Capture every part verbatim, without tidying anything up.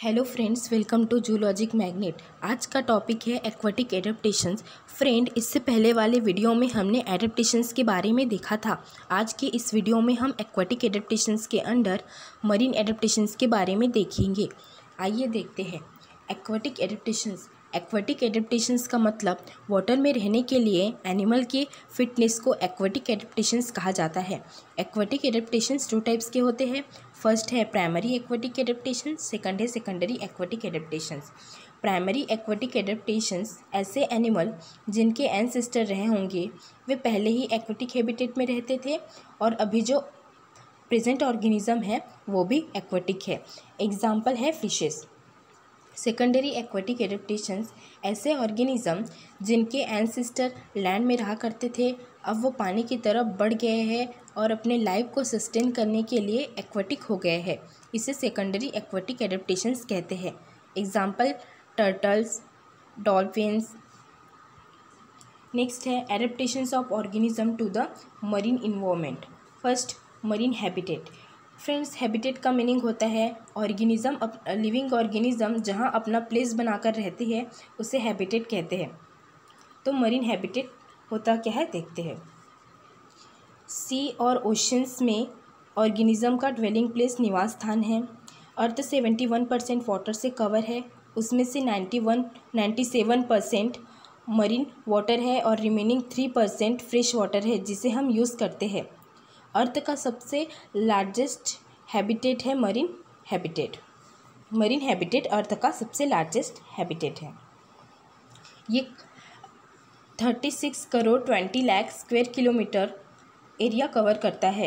Hello friends, welcome to zoologic magnet. आज का topic है एक्वाटिक एडेप्टेशंस। फ्रेंड, इससे पहले वाले वीडियो में हमने एडेप्टेशंस के बारे में देखा था। आज के इस वीडियो में हम एक्वाटिक एडेप्टेशंस के अंडर मरीन एडेप्टेशंस के बारे में देखेंगे। आइए देखते हैं। एक्वाटिक एडेप्टेशंस एक्वाटिक एडेप्टेशंस का मतलब वाटर में रहने के लिए एनिमल के फिटनेस को एक्वाटिक एडेप्टेशंस कहा जाता है। एक्वाटिक एडेप्टेशंस टू टाइप्स के होते हैं। फर्स्ट है प्राइमरी एक्वाटिक एडेप्टेशन, सेकंड है secondary aquatic adaptations. Primary aquatic adaptations ऐसे एनिमल जिनके एंसेस्टर रहे होंगे वे पहले ही एक्वाटिक हैबिटेट में रहते थे और अभी जो प्रेजेंट ऑर्गेनिज्म है वो भी एक्वाटिक है। एग्जाम्पल है फिशेस। सेकेंडरी एक्वाटिक एडेप्टेशंस ऐसे ऑर्गेनिज्म जिनके एंसेस्टर लैंड में रहा करते थे, अब वो पानी की तरफ बढ़ गए हैं और अपने लाइफ को सस्टेन करने के लिए एक्वाटिक हो गए हैं। इसे सेकेंडरी एक्वाटिक एडेप्टेशंस कहते हैं। Example turtles, dolphins. नेक्स्ट है adaptations of organism to the marine environment. First, marine habitat. Friends, habitat का मीनिंग होता है ऑर्गेनिज्म, लिविंग ऑर्गेनिज्म जहाँ अपना प्लेस बनाकर रहते हैं उसे हैबिटेट कहते हैं। तो मरीन हैबिटेट होता क्या है देखते हैं। सी और ओशंस में ऑर्गेनिज्म का ड्वेलिंग प्लेस निवास स्थान है। Earth seventy one percent water से कवर है, उसमें से ninety one ninety seven percent marine water है और remaining three percent fresh water है जिसे हम यूज़ करते हैं। अर्थ का सबसे लार्जेस्ट हैबिटेट है marine habitat. Marine habitat earth का सबसे लार्जेस्ट हैबिटेट है। ये thirty six crore twenty lakh square kilometre area cover करता है।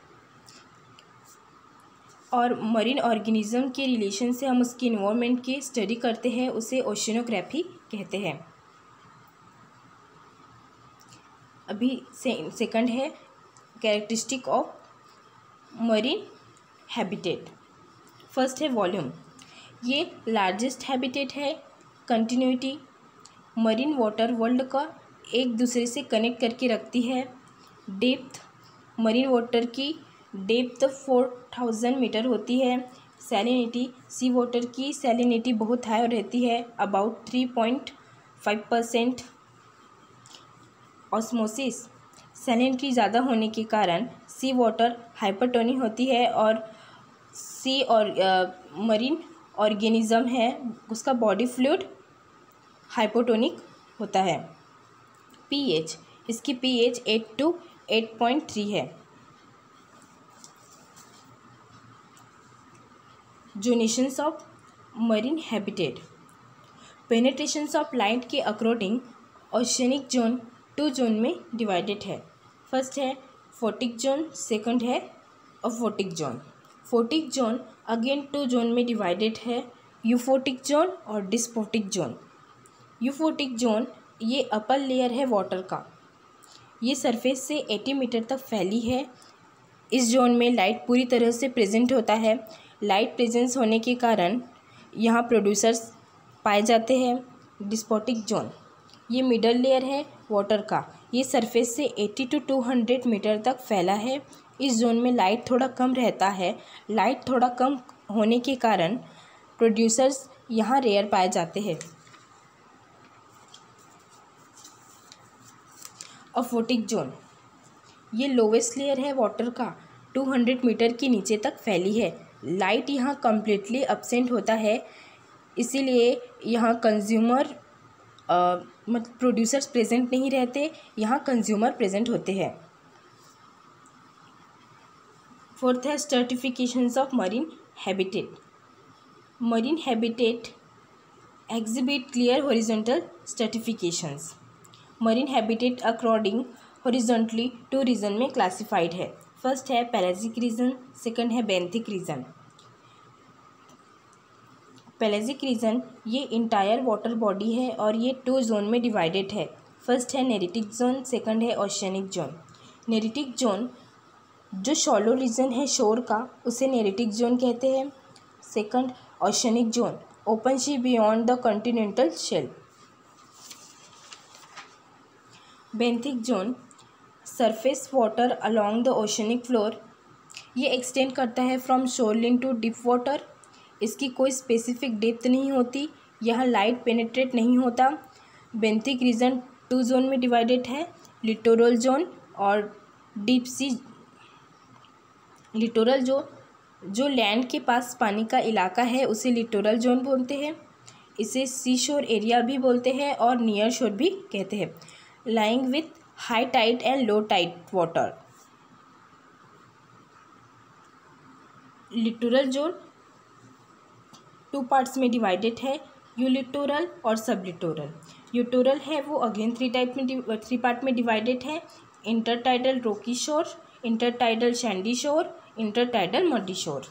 और मरीन ऑर्गेनिज्म के रिलेशन से हम उसकी इन्वायरमेंट की स्टडी करते हैं, उसे ओशिनोग्राफी कहते हैं। अभी से, सेकंड है characteristic of marine habitat. First है वॉल्यूम। ये लार्जेस्ट हैबिटेट है। कंटिन्यूटी, मरीन वाटर वर्ल्ड का एक दूसरे से कनेक्ट करके रखती है। डेप्थ, मरीन वाटर की डेप्थ फोर थाउजेंड मीटर होती है। सैलिनिटी, सी वाटर की सैलिनिटी बहुत हाई रहती है, about three point five percent. Osmosis, salinity ज़्यादा होने के कारण सी वाटर हाइपरटोनिक होती है और सी और मरीन ऑर्गेनिज्म है उसका बॉडी फ्लूइड हाइपोटोनिक होता है। पीएच, इसकी pH eight to eight point three है। Zonations of marine habitat. Penetrations of light के according oceanic zone two zone में डिवाइडेड है। फर्स्ट है फोटिक जोन, सेकंड है aphotic zone. Photic zone again two zone में divided है, euphotic zone और disphotic zone. Euphotic zone ये upper layer है वाटर का, ये सरफेस से अस्सी मीटर तक फैली है। इस जोन में लाइट पूरी तरह से प्रेजेंट होता है। लाइट प्रेजेंस होने के कारण यहाँ प्रोड्यूसर्स पाए जाते हैं। डिस्पोटिक जोन ये मिडल लेयर है वाटर का, ये सरफेस से अस्सी टू टू हंड्रेड मीटर तक फैला है। इस जोन में लाइट थोड़ा कम रहता है। लाइट थोड़ा कम होने के कारण प्रोड्यूसर्स यहाँ रेयर पाए जाते हैं। अफोटिक जोन ये लोवेस्ट लेयर है वाटर का, टू हंड्रेड मीटर के नीचे तक फैली है। लाइट यहाँ कम्प्लीटली एब्सेंट होता है, इसीलिए यहाँ कंज्यूमर मतलब प्रोड्यूसर्स प्रेजेंट नहीं रहते, यहाँ कंज्यूमर प्रेजेंट होते हैं। फोर्थ है stratifications of marine habitat. Marine habitat exhibit clear horizontal stratifications. Marine habitat according horizontally two region में क्लासिफाइड है। फर्स्ट है पेलाजिक रीजन, सेकंड है बेंथिक रीजन। पेलाजिक रीजन ये इंटायर वाटर बॉडी है और ये टू जोन में डिवाइडेड है। फर्स्ट है नेरिटिक जोन, सेकंड है ओशियनिक जोन। नेरिटिक जोन जो शॉलो रीजन है शोर का, उसे नेरिटिक जोन कहते हैं। Second oceanic zone open C beyond the continental shelf. Benthic zone surface water along the oceanic floor, ये एक्सटेंड करता है from shoreline to deep water. इसकी कोई स्पेसिफिक डेप्थ नहीं होती, यह लाइट पेनिट्रेट नहीं होता। बेंथिक रीजन टू जोन में डिवाइडेड है, लिटोरल जोन और डीप सी। लिटोरल जो जो लैंड के पास पानी का इलाका है उसे लिटोरल जोन बोलते हैं। इसे सी शोर एरिया भी बोलते हैं और नियर शोर भी कहते हैं। Lying with high tide and low tide water. Littoral zone two parts में डिवाइडेड है, यूलिटोरल और सब लिटोरल। यूटोरल है वो अगेन थ्री टाइप में थ्री पार्ट में डिवाइडेड है, intertidal rocky shore, intertidal sandy shore, intertidal muddy shore.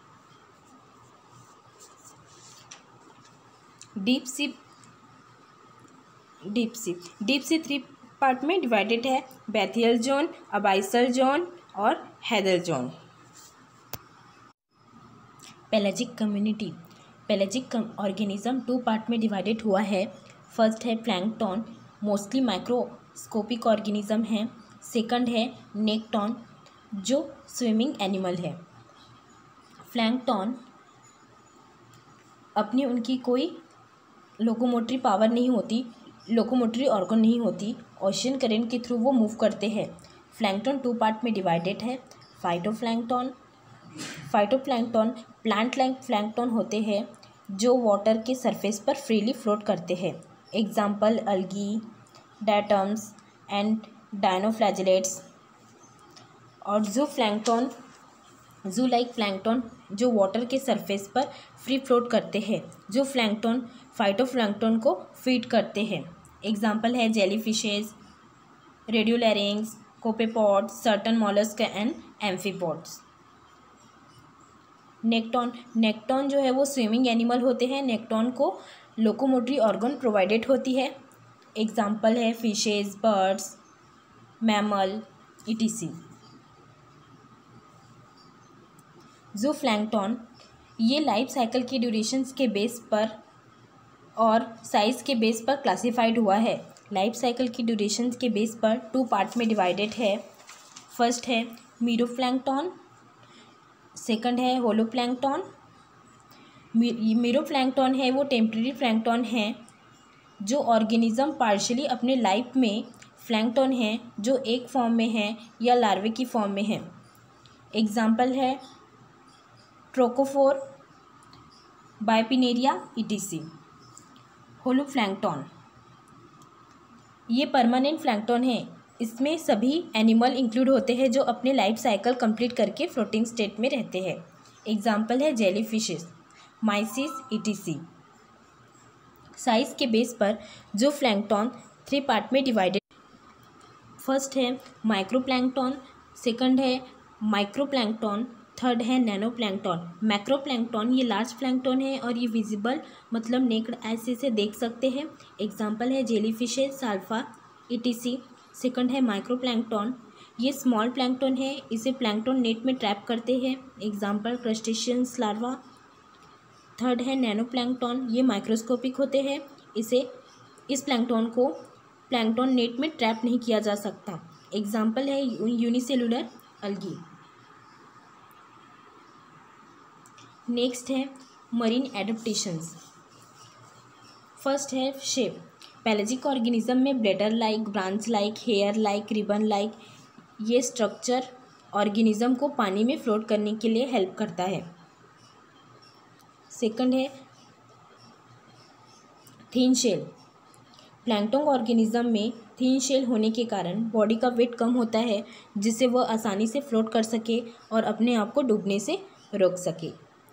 Deep sea deep sea deep sea three part में divided है, बैथियल जोन, अबाइसल जोन और hadal zone. Pelagic community. Pelagic organism two part में divided हुआ है। First है plankton, mostly microscopic organism है। Second है nekton, जो स्विमिंग एनिमल है। प्लैंकटन अपनी उनकी कोई लोकोमोटरी पावर नहीं होती, लोकोमोटरी ऑर्गन नहीं होती, ओशियन करेंट के थ्रू वो मूव करते हैं। प्लैंकटन टू पार्ट में डिवाइडेड है, phytoplankton. Phytoplankton plant like plankton होते हैं जो वाटर के सरफेस पर फ्रीली फ्लोट करते हैं। Example algae, diatoms and dinoflagellates. और zooplankton zoo like plankton जो वाटर के सरफेस पर फ्री फ्लोट करते हैं। जो प्लैंकटन फाइटोप्लैंकटन को फीड करते हैं। एग्जाम्पल है jelly fishes, radiolarians, copepods, certain mollusc and amphipods. Nekton nekton जो है वो स्विमिंग एनिमल होते हैं। नेक्टॉन को लोकोमोटरी ऑर्गन प्रोवाइडेड होती है। एग्जाम्पल है fishes, birds, mammal, etc. Zooplankton ये लाइफ साइकिल की ड्यूरेशंस के बेस पर और साइज़ के बेस पर क्लासिफाइड हुआ है। लाइफ साइकिल की ड्यूरेशंस के बेस पर टू पार्ट में डिवाइडेड है। फर्स्ट है मीरोप्लैंक्टन, सेकंड है होलोप्लैंक्टन। मीरोप्लैंक्टन है वो टेम्परेरी प्लैंक्टन है जो ऑर्गेनिज्म पार्शियली अपने लाइफ में प्लैंक्टन है जो एक फॉर्म में है या लार्वे की फॉर्म में है। एग्जाम्पल है ट्रोकोफोर, बाइपिनेरिया, ईटीसी। होलोप्लैंक्टन ये परमानेंट प्लैंक्टन है। इसमें सभी एनिमल इंक्लूड होते हैं जो अपने लाइफ साइकिल कंप्लीट करके फ्लोटिंग स्टेट में रहते हैं। एग्जाम्पल है jelly fishes, mysis, etc. Size के बेस पर जो प्लैंक्टन थ्री पार्ट में डिवाइडेड। फर्स्ट है माइक्रोप्लैंक्टन, सेकंड है माइक्रोप्लैंक्टन, थर्ड है नैनो प्लैंक्टन। मैक्रोप्लैंक्टन ये लार्ज प्लैंक्टन है और ये विजिबल मतलब नेक्ड ऐसे से देख सकते हैं। एग्जाम्पल है jelly fishes, salpa, etc. Second है माइक्रोप्लैंक्टन, ये स्मॉल प्लैंक्टन है, इसे प्लैंक्टन नेट में ट्रैप करते हैं। Example crustaceans, larva. थर्ड है नैनो प्लैंक्टन, ये माइक्रोस्कोपिक होते हैं, इसे इस प्लैंक्टन को प्लैंक्टन नेट में ट्रैप नहीं किया जा सकता। एग्जाम्पल है यूनिसेलुलर अलगी। नेक्स्ट है मरीन एडेप्टेशंस। फर्स्ट है शेप। पेलाजिक ऑर्गेनिज्म में bladder like, branch like, hair like, ribbon like ये स्ट्रक्चर ऑर्गेनिज्म को पानी में फ्लोट करने के लिए हेल्प करता है। सेकंड है थीन शेल। प्लैंक्टन ऑर्गेनिज्म में थीन शेल होने के कारण बॉडी का वेट कम होता है जिससे वह आसानी से फ्लोट कर सके और अपने आप को डूबने से रोक सके।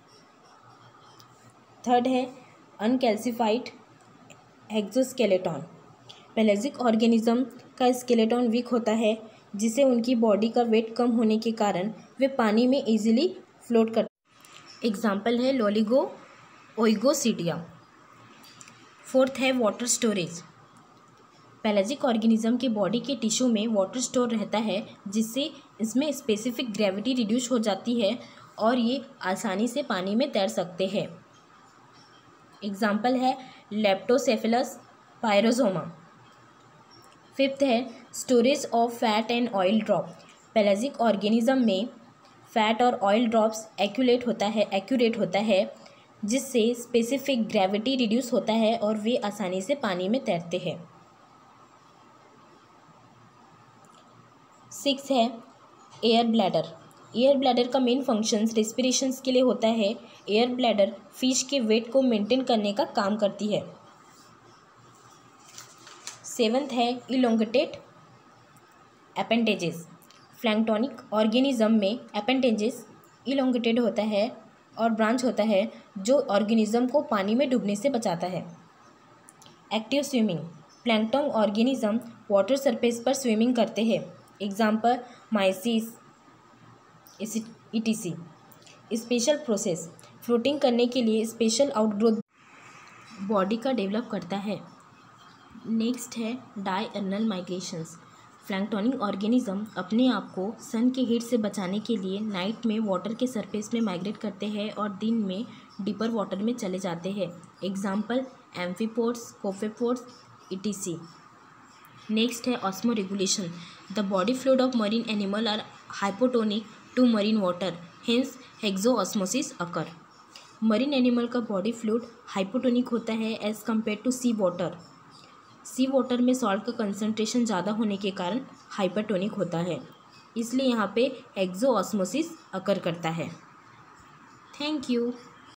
थर्ड है अनकैल्सिफाइड एक्सोस्केलेटन। पेलाजिक ऑर्गेनिज्म का स्केलेटन वीक होता है जिससे उनकी बॉडी का वेट कम होने के कारण वे पानी में इजीली फ्लोट करते। एग्जाम्पल है लोलिगो, ओइगोसीडिया। फोर्थ है वाटर स्टोरेज। पेलाजिक ऑर्गेनिज्म के बॉडी के टिश्यू में वाटर स्टोर रहता है जिससे इसमें स्पेसिफिक ग्रेविटी रिड्यूस हो जाती है और ये आसानी से पानी में तैर सकते हैं। एग्जाम्पल है लेप्टोसेफेलस, पायरोजोमा। फिफ्थ है storage of fat and oil drop. Pelagic organism में फैट और ऑयल ड्रॉप्स एक्यूलेट होता है एक्यूरेट होता है जिससे स्पेसिफिक ग्रेविटी रिड्यूस होता है और वे आसानी से पानी में तैरते हैं। सिक्स है एयर ब्लैडर। एयर ब्लैडर का मेन फंक्शंस रेस्पिरेशंस के लिए होता है। एयर ब्लैडर फिश के वेट को मेंटेन करने का काम करती है। सेवंथ है इलोंगेटेड एपेंडेजेस। प्लैंक्टोनिक ऑर्गेनिज्म में एपेंडेजेस इलोंगेटेड होता है और ब्रांच होता है जो ऑर्गेनिज्म को पानी में डूबने से बचाता है। Active swimming. Plankton organism water surface पर स्विमिंग करते हैं। Example mysis etc. Special process. Floating करने के लिए स्पेशल आउटग्रोथ बॉडी का डेवलप करता है। नेक्स्ट है डायर्नल माइग्रेशंस। प्लैंक्टोनिक ऑर्गेनिज्म अपने आप को सन के हीट से बचाने के लिए नाइट में वाटर के सरफेस में माइग्रेट करते हैं और दिन में डीपर वाटर में चले जाते हैं। Example amphipods, copepods, etc. Next है osmoregulation. The body fluid of marine animal are hypotonic to marine water, hence exosmosis occur. Marine animal का बॉडी फ्लूइड हाइपोटोनिक होता है as compare to sea water. Sea water में salt का concentration ज़्यादा होने के कारण हाइपरटोनिक होता है, इसलिए यहाँ पे एक्सोऑस्मोसिस अकर करता है। Thank you.